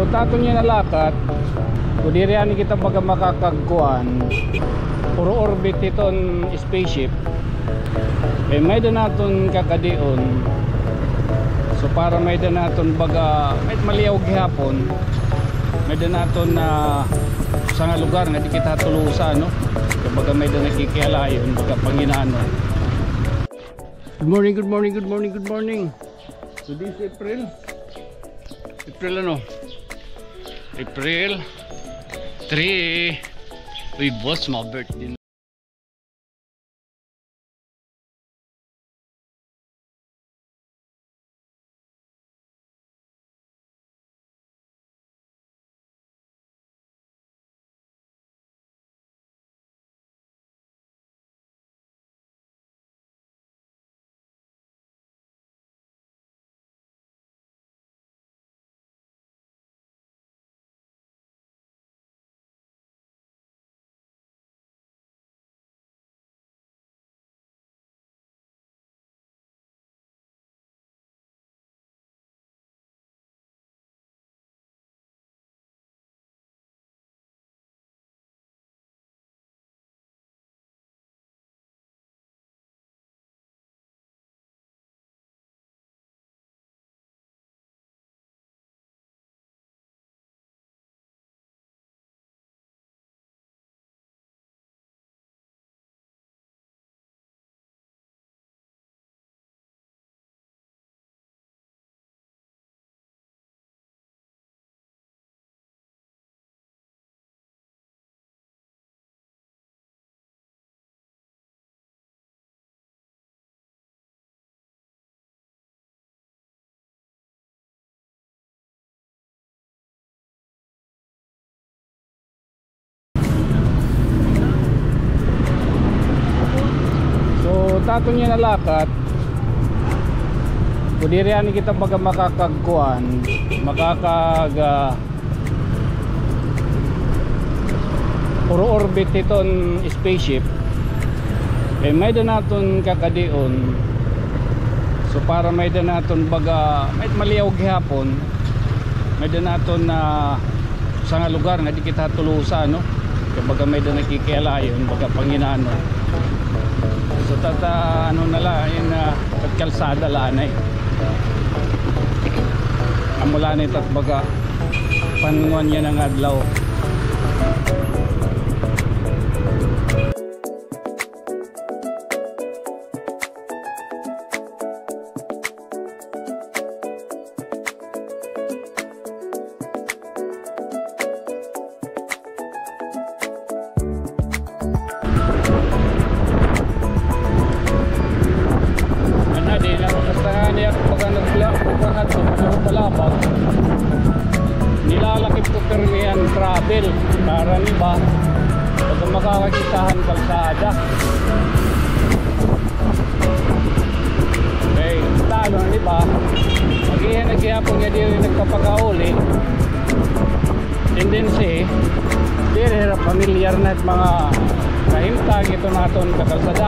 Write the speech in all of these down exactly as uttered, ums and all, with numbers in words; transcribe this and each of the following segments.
So tato niya nalakat kung diriyan kita baga makakagkuan puro orbit iton spaceship eh may da naton kakadion. So para may da naton baga may maliyaw gihapon, may da naton na sa nga lugar nga di kita Tolosa, no? Baga may da nakikialayon baga Panginano. Good morning, good morning, good morning, good morning. So this April April ano? April three. Uy boss, my birthday. Tato niya nalakat kung diriyan kita baga makakagkuan makakag uh, puro orbit iton spaceship eh may da naton kakadion. So para may da naton baga may maliyaw gihapon, may da naton na sa nga lugar nga di kita Tolosa, no? Baga may da nakikialayon baga Panginano. So tata ano nala in uh, kalsada lanay amulanay tat baga panuan niya ng adlaw. Nilalakip ko permihan travel para niba pag makakakitahan kalsada. Okay, talo na niba mag-iyan naghihapon nga di nagpapakauli tendency di rin familiar na at mga kahimtag ito naton kakalsada.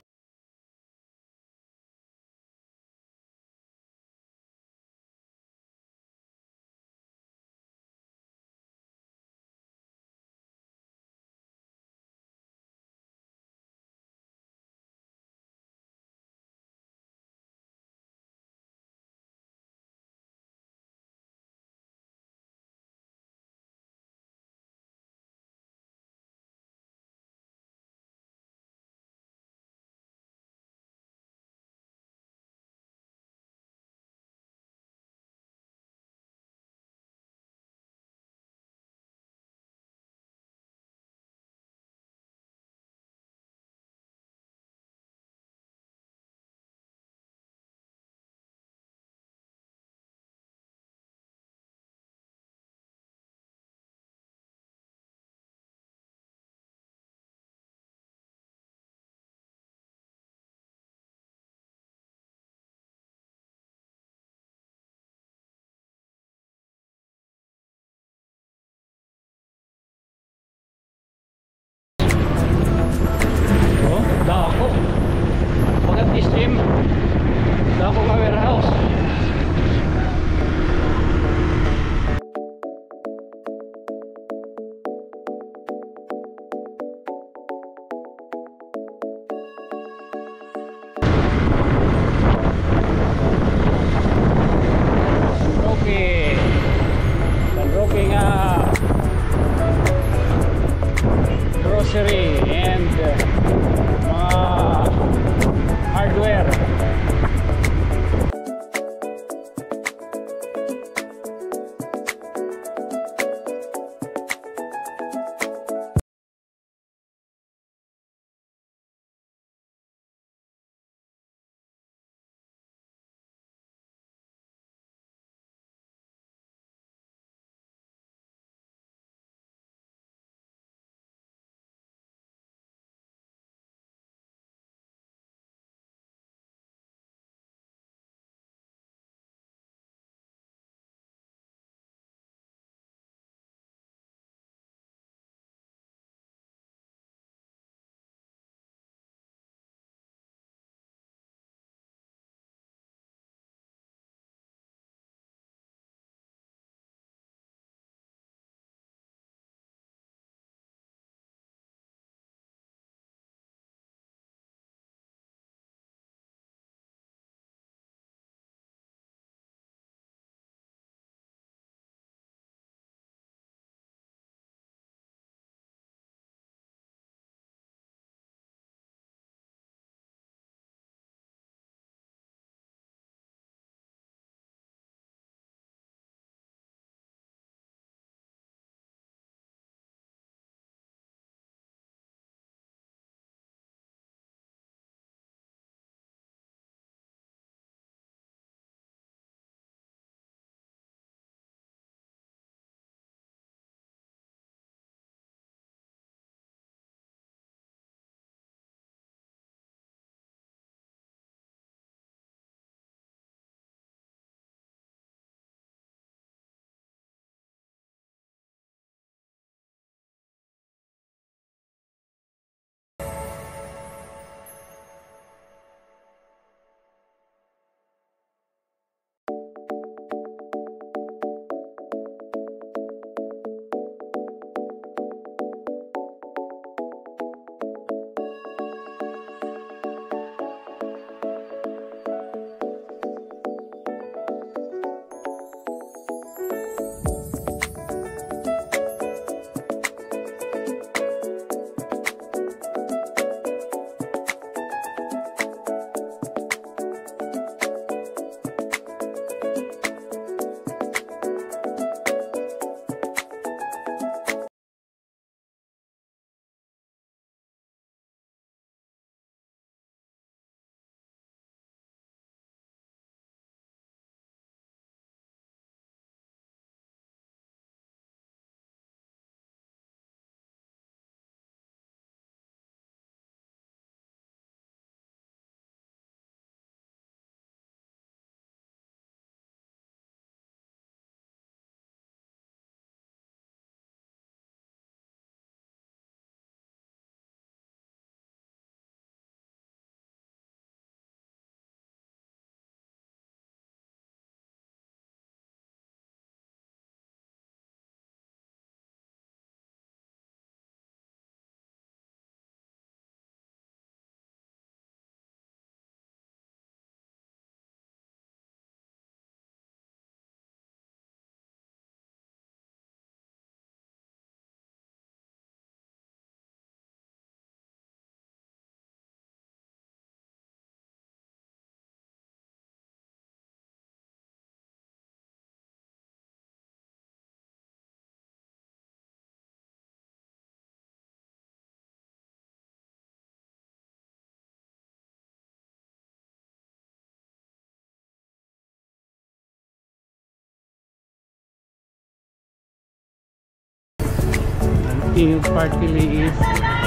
yung party list.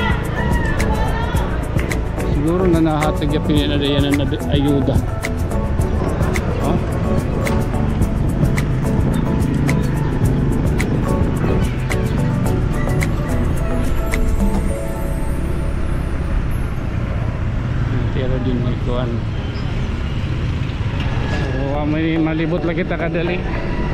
Siguro na nahatag yung pinanadayan na ayuda. Oh. Pero din may kuwan. So, may malibot lang kita kadali.